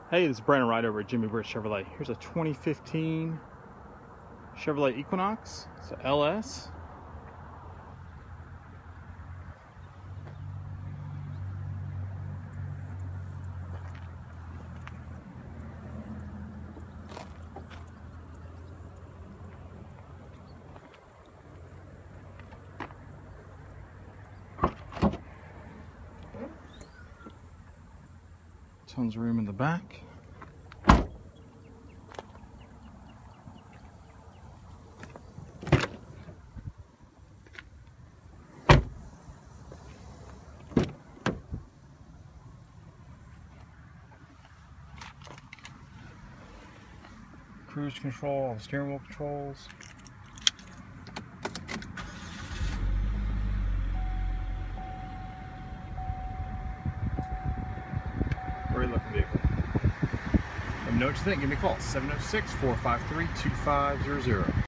Hey, this is Wright over at Britt Chevrolet. Here's a 2015 Chevrolet Equinox. It's an LS. Tons of room in the back. Cruise control, steering wheel controls. Great looking vehicle. Let me know what you think. Give me a call, 706-453-2500.